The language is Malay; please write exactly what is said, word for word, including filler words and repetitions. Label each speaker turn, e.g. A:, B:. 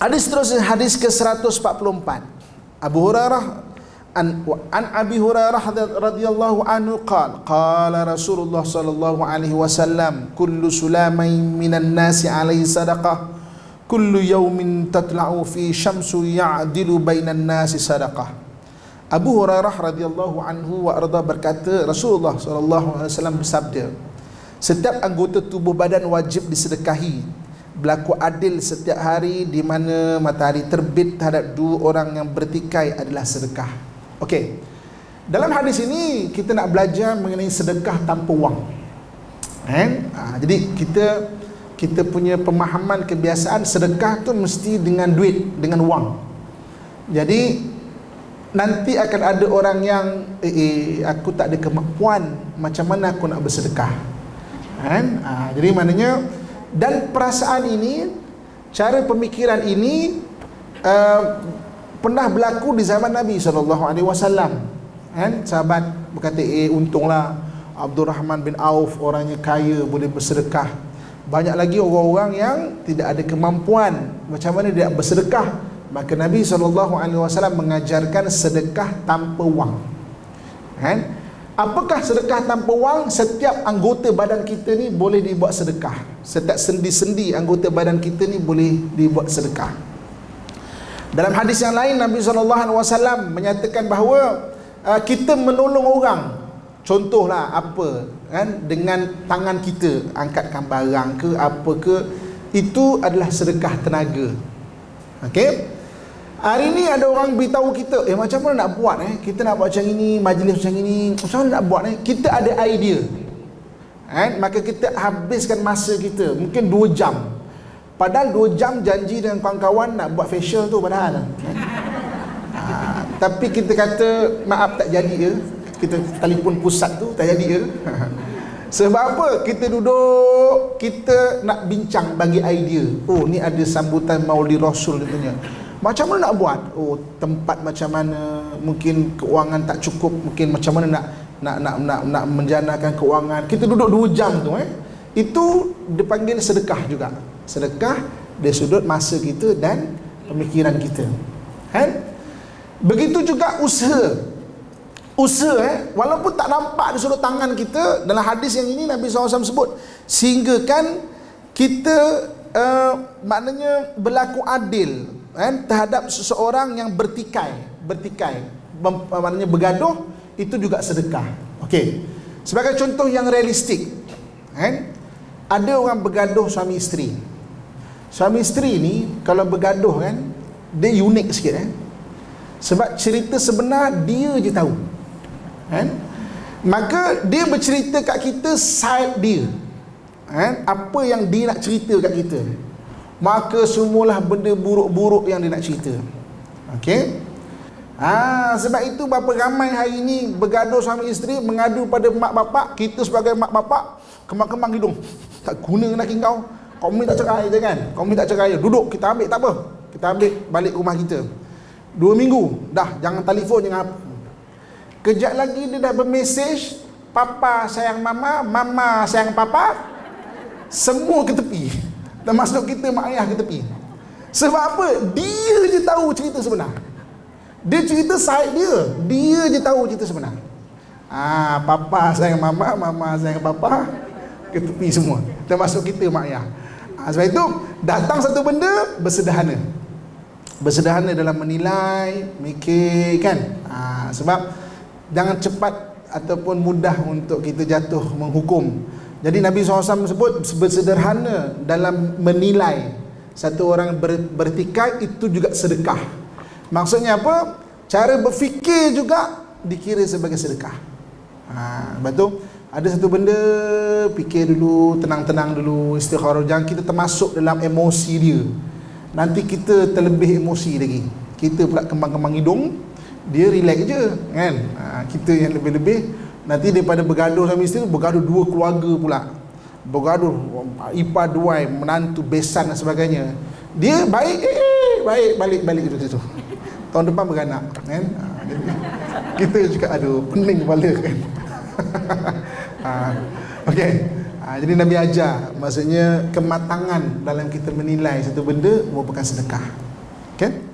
A: Hadis seterusnya, hadis ke seratus empat puluh empat. Abu Hurairah an, an Abi Hurairah radhiyallahu anhu qala qala Rasulullah sallallahu alaihi wasallam kullu sulamain minan nasi alaihi sadaqah kullu yawmin tatla'u fi syamsu ya'dilu bainan nasi sadaqah. Abu Hurairah radhiyallahu anhu wa arda berkata, Rasulullah sallallahu alaihi wasallam bersabda, setiap anggota tubuh badan wajib disedekahi, berlaku adil setiap hari di mana matahari terbit terhadap dua orang yang bertikai adalah sedekah. Okey. Dalam hadis ini kita nak belajar mengenai sedekah tanpa wang. Kan? Ha, jadi kita kita punya pemahaman kebiasaan sedekah tu mesti dengan duit, dengan wang. Jadi nanti akan ada orang yang eh, eh aku tak ada kemampuan, macam mana aku nak bersedekah. Kan? Ha, jadi maknanya, dan perasaan ini, cara pemikiran ini uh, pernah berlaku di zaman Nabi sallallahu alaihi wasallam. Kan? Sahabat berkata, eh untunglah Abdurrahman bin Auf orangnya kaya, boleh bersedekah. Banyak lagi orang-orang yang tidak ada kemampuan, macam mana dia bersedekah? Maka Nabi sallallahu alaihi wasallam mengajarkan sedekah tanpa wang. Kan? Apakah sedekah tanpa wang? Setiap anggota badan kita ni boleh dibuat sedekah. Setiap sendi-sendi anggota badan kita ni boleh dibuat sedekah. Dalam hadis yang lain, Nabi sallallahu alaihi wasallam menyatakan bahawa uh, kita menolong orang, contohlah apa, kan, dengan tangan kita, angkatkan barang ke apa ke, itu adalah sedekah tenaga. Okey. Hari ni ada orang beritahu kita, eh macam mana nak buat eh? Kita nak buat macam ini, majlis macam ini, macam mana nak buat eh? Kita ada idea. Eh? Maka kita habiskan masa kita, mungkin dua jam. Padahal dua jam janji dengan kawan-kawan nak buat facial tu padahal. Eh? Ha, tapi kita kata, maaf tak jadi ya. Kita telefon pusat tu, tak jadi ya. Sebab apa? Kita duduk, kita nak bincang bagi idea. Oh, ni ada sambutan Maulid Rasul katanya. Macam mana nak buat? Oh, tempat macam mana? Mungkin keuangan tak cukup, mungkin macam mana nak nak nak nak, nak menjanakan keuangan. Kita duduk dua jam tu eh. Itu dipanggil sedekah juga. Sedekah dari sudut masa kita dan pemikiran kita. Kan? Begitu juga usaha. Usaha eh, walaupun tak nampak di sudut tangan kita, dalam hadis yang ini Nabi sallallahu alaihi wasallam sebut, sehinggakan kita uh, maknanya berlaku adil kan, terhadap seseorang yang bertikai, bertikai, maknanya bergaduh, itu juga sedekah. Okey. Sebagai contoh yang realistik, kan, ada orang bergaduh suami isteri. Suami isteri ni kalau bergaduh kan, dia unik sikit eh. Sebab cerita sebenar dia je tahu. Kan? Maka dia bercerita kat kita side dia. Kan? Apa yang dia nak cerita kat kita. Maka semualah benda buruk-buruk yang dia nak cerita. Okey. Ha, sebab itu berapa ramai hari ini bergaduh suami isteri, mengadu pada mak bapak. Kita sebagai mak bapak kemang-kemang hidung. Tak guna laki kau. Kau ni tak cerai je kan. Kau ni tak cerai je. Duduk, kita ambil tak apa. Kita ambil balik rumah kita. Dua minggu dah, jangan telefon, jangan apa. Kejap lagi dia dah bermesej, papa sayang mama, mama sayang papa. Semua ke tepi. Termasuk kita mak ayah ke tepi. Sebab apa? Dia je tahu cerita sebenar. Dia cerita side dia. Dia je tahu cerita sebenar. Ah, papa sayang mama, mama sayang papa, ke tepi semua. Termasuk kita mak ayah. Ah, sebab itu datang satu benda, bersederhana. Bersederhana dalam menilai, mikir kan. Ah, sebab jangan cepat ataupun mudah untuk kita jatuh menghukum. Jadi Nabi sallallahu alaihi wasallam sebut bersederhana dalam menilai. Satu orang ber, bertikai itu juga sedekah. Maksudnya apa? Cara berfikir juga dikira sebagai sedekah. Ha, lepas tu ada satu benda, fikir dulu, tenang-tenang dulu, istikharah. Jangan kita termasuk dalam emosi dia. Nanti kita terlebih emosi lagi. Kita pula kembang-kembang hidung, dia relax je kan. Ha, kita yang lebih-lebih, nanti daripada bergaduh sama isteri, bergaduh dua keluarga pula. Bergaduh ipar duai, menantu, besan dan sebagainya. Dia baik, eh, baik, balik-balik itu situ. Tahun depan beranak kan. Ha, kita juga aduh pening kepala kan. ha, Okey. Ha, jadi Nabi ajar, maksudnya kematangan dalam kita menilai satu benda merupakan sedekah. Kan?